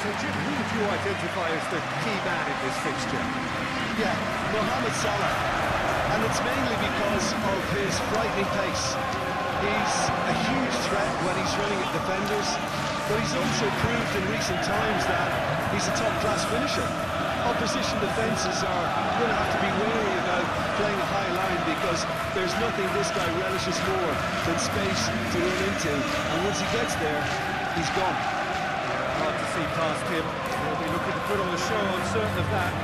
So, Jim, who would you identify as the key man in this fixture? Yeah, Mohamed Salah. And it's mainly because of his frightening pace. He's a huge threat when he's running at defenders, but he's also proved in recent times that he's a top-class finisher. Opposition defences are going to have to be wary about playing a high line because there's nothing this guy relishes more than space to run into, and once he gets there, he's gone. Yeah, hard to see past him. He'll be looking to put on a show, I'm certain of that.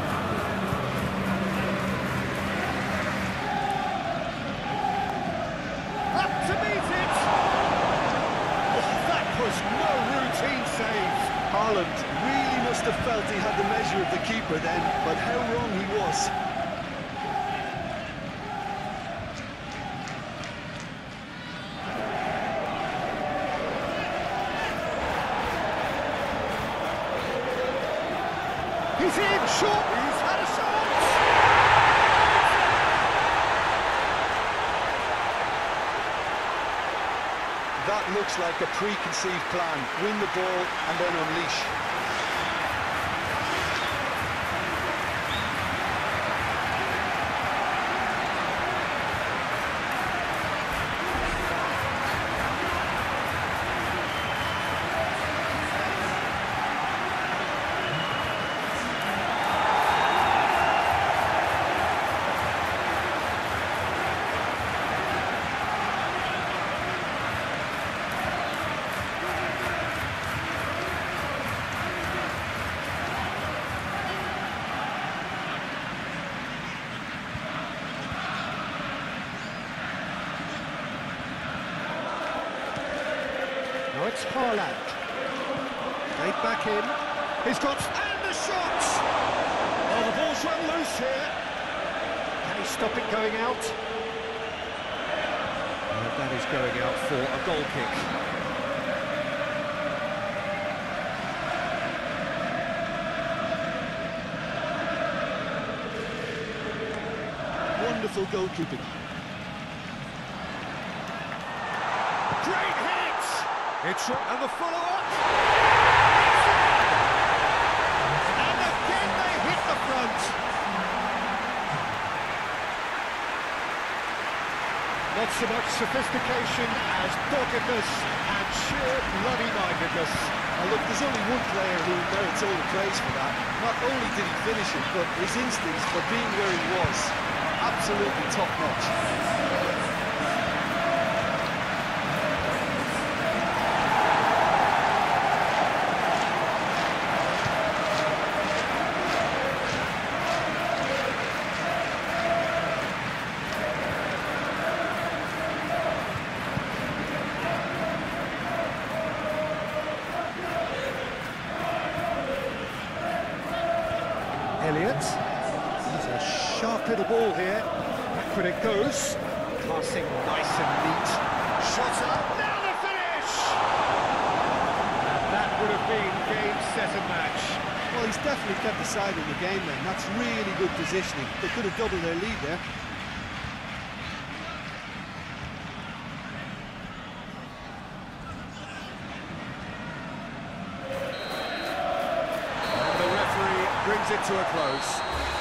Up to meet it! Oh, that was no routine save. Haaland really must have felt he had the measure of the keeper then, but how wrong he was. He's in, shot! He's had a shot! That looks like a preconceived plan. Win the ball and then unleash. Now it's Haaland. Played back in. He's got... And the shot! Oh, the ball's run loose here. Can he stop it going out? That is going out for a goal kick. Wonderful goalkeeping. Great hit! It's and the follow-up. And again they hit the front. Not so much sophistication as doggedness and sheer bloody-mindedness. Now look, there's only one player who merits all the praise for that. Not only did he finish it, but his instincts for being where he was are absolutely top-notch. Elliott. He's a sharp little ball here. Backward it goes. Passing nice and neat. Shot up. Now the finish! And that would have been game, set and match. Well, he's definitely kept the side in the game then. That's really good positioning. They could have doubled their lead there. And the referee brings it to a close.